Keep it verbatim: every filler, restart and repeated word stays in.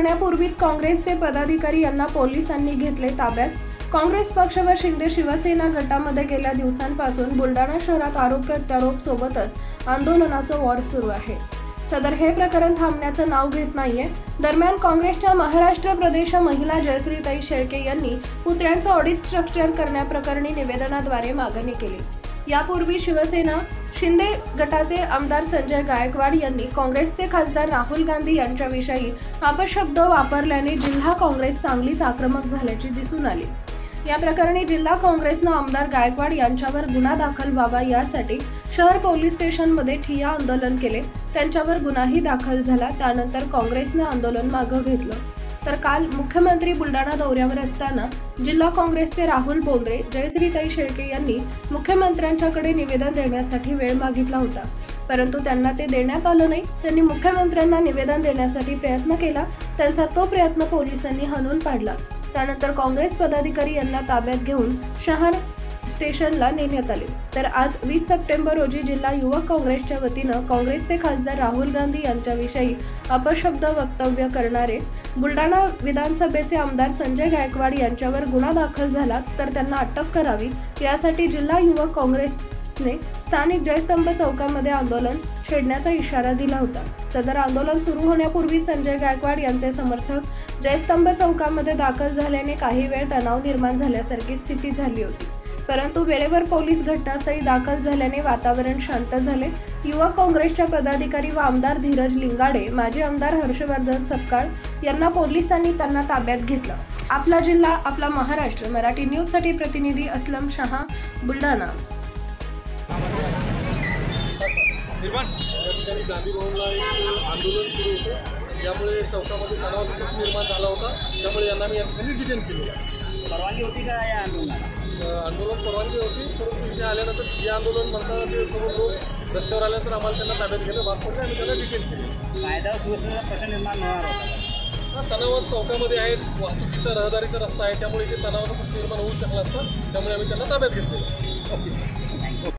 भरण्यापूर्वीच काँग्रेसचे पदाधिकारी यांना पोलिसांनी घेतले ताब्यात। काँग्रेस पक्ष व शिंदे शिवसेना गटामध्ये गेल्या दिवसांपासून बुलढाणा शहरात आरोप प्रत्यारोप सोबतच आंदोलनाचं वॉर सुरू आहे। सदर हे प्रकरण थांबण्याचं नाव घेत नाहीये। दरम्यान काँग्रेसच्या महाराष्ट्र प्रदेश महिला जयश्रीताई शेळके यांनी पुतळ्यांचं ऑडिट स्ट्रक्चर करण्याप्रकरणी निवेदनाद्वारे मागणी केली। यापूर्वी शिवसेना शिंदे गटाचे आमदार संजय गायकवाड यांनी काँग्रेसचे खासदार राहुल गांधी यांच्याविषयी अपशब्द वापरल्याने जिल्हा काँग्रेस चांगलीच आक्रमक झाल्याचे दिसून आले। या प्रकरणी जिल्हा काँग्रेसनं आमदार गायकवाड यांच्यावर गुन्हा दाखल व्हावा यासाठी शहर पोलीस स्टेशनमध्ये ठिय्या आंदोलन केले। त्यांच्यावर गुन्हाही दाखल झाला। त्यानंतर काँग्रेसने आंदोलन मागे घेतलं। तर काल मुख्यमंत्री बुलढाणा दौऱ्यावर असताना जिल्हा काँग्रेसचे राहुल बोंद्रे जयश्रीताई शेळके यांनी मुख्यमंत्र्यांच्याकडे निवेदन देण्यासाठी वेळ मागितला होता, परंतु त्यांना ते देण्यात आलं नाही। त्यांनी मुख्यमंत्र्यांना निवेदन देण्यासाठी प्रयत्न केला, त्यांचा तो प्रयत्न पोलिसांनी हाणून पाडला। त्यानंतर काँग्रेस पदाधिकारी यांना ताब्यात घेऊन शहर स्टेशनला नेण्यात आले। तर आज वीस सप्टेंबर रोजी जिल्हा युवक काँग्रेसच्या वतीनं काँग्रेसचे खासदार राहुल गांधी यांच्याविषयी अपशब्द वक्तव्य करणारे बुलढाणा विधानसभेचे आमदार संजय गायकवाड यांच्यावर गुन्हा दाखल झाला, तर त्यांना अटक करावी यासाठी जिल्हा युवक काँग्रेसने स्थानिक जयस्तंभ चौकामध्ये आंदोलन छेडण्याचा इशारा दिला होता। सदर आंदोलन सुरू होण्यापूर्वी संजय गायकवाड यांचे समर्थक जयस्तंभ चौकामध्ये दाखल झाल्याने काही वेळ तणाव निर्माण झाल्यासारखी स्थिती झाली होती, परंतु वेळेवर पोलीस घटनास्थळी दाखल झाल्याने वातावरण शांत झाले। युवक काँग्रेसच्या पदाधिकारी व आमदार धीरज लिंगाडे, माजी आमदार हर्षवर्धन सपकाळ यांना पोलिसांनी त्यांना ताब्यात घेतलं। आपला जिल्हा आपला महाराष्ट्र मराठी न्यूजसाठी प्रतिनिधी असलम शहा, बुलढाणा। गांधी भवनला एक आंदोलन सुरू होतं, यामुळे चौकामध्ये तणाव निर्माण झाला होता, त्यामुळे यांना मी या ठिकाणी डिटेन केलं। परवानगी होती का या आंदोलनाला? आंदोलन परवानगी होती, परंतु इथे आल्यानंतर जे आंदोलन म्हणतात ते सर्व लोक रस्त्यावर आल्यानंतर आम्हाला त्यांना ताब्यात घेणं भाग पडलं आणि त्यांना डिटेन केलं। कायदा सुव्यवस्थेचा प्रश्न निर्माण होणार होता। तणावात चौकामध्ये आहे, वाहतुकीचा रहदारीचा रस्ता आहे, त्यामुळे इथे तणावाचा प्रश्न निर्माण होऊ शकला असता, त्यामुळे आम्ही त्यांना ताब्यात घेतलं। Okay, thank you.